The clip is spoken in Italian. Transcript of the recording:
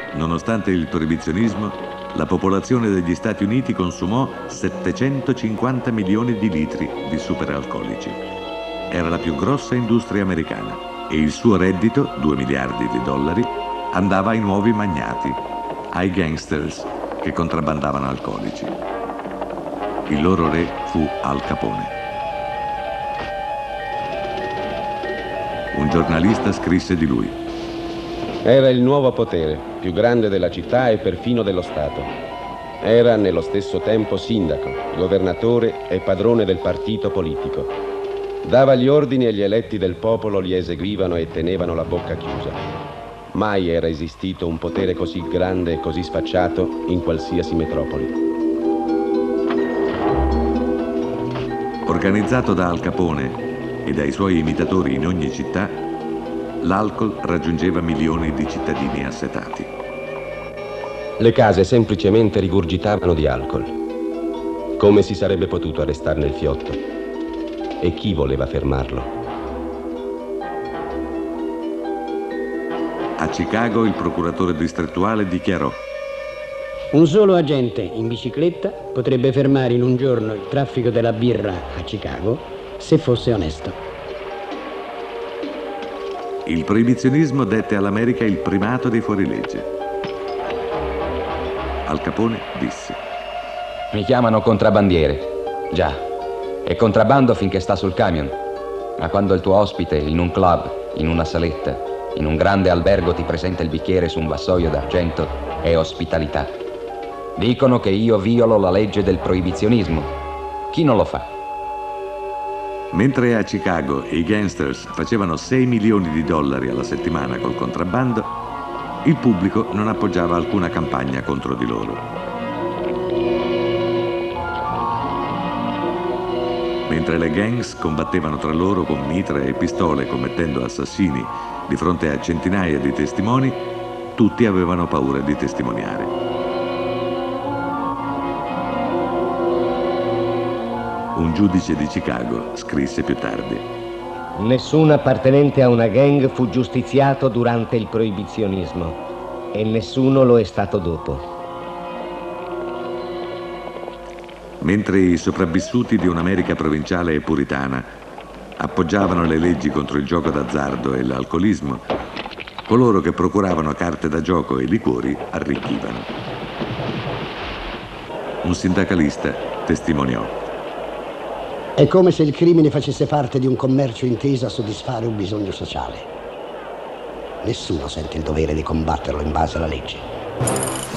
Nonostante il proibizionismo, la popolazione degli Stati Uniti consumò 750 milioni di litri di superalcolici. Era la più grossa industria americana e il suo reddito, 2 miliardi di dollari, andava ai nuovi magnati, ai gangsters che contrabbandavano alcolici. Il loro re fu Al Capone. Un giornalista scrisse di lui: era il nuovo potere, più grande della città e perfino dello Stato. Era nello stesso tempo sindaco, governatore e padrone del partito politico. Dava gli ordini e gli eletti del popolo li eseguivano e tenevano la bocca chiusa. Mai era esistito un potere così grande e così sfacciato in qualsiasi metropoli. Organizzato da Al Capone e dai suoi imitatori in ogni città, l'alcol raggiungeva milioni di cittadini assetati. Le case semplicemente rigurgitavano di alcol. Come si sarebbe potuto arrestarne il fiotto? E chi voleva fermarlo? A Chicago il procuratore distrettuale dichiarò: un solo agente in bicicletta potrebbe fermare in un giorno il traffico della birra a Chicago se fosse onesto. Il proibizionismo dette all'America il primato dei fuorilegge. Al Capone disse: mi chiamano contrabbandiere. Già, è contrabbando finché sta sul camion. Ma quando il tuo ospite in un club, in una saletta, in un grande albergo ti presenta il bicchiere su un vassoio d'argento, è ospitalità. Dicono che io violo la legge del proibizionismo. Chi non lo fa? Mentre a Chicago i gangsters facevano 6 milioni di dollari alla settimana col contrabbando, il pubblico non appoggiava alcuna campagna contro di loro. Mentre le gangs combattevano tra loro con mitra e pistole commettendo assassini di fronte a centinaia di testimoni, tutti avevano paura di testimoniare. Un giudice di Chicago scrisse più tardi: nessun appartenente a una gang fu giustiziato durante il proibizionismo e nessuno lo è stato dopo. Mentre i sopravvissuti di un'America provinciale e puritana appoggiavano le leggi contro il gioco d'azzardo e l'alcolismo, coloro che procuravano carte da gioco e liquori arricchivano. Un sindacalista testimoniò: è come se il crimine facesse parte di un commercio inteso a soddisfare un bisogno sociale. Nessuno sente il dovere di combatterlo in base alla legge.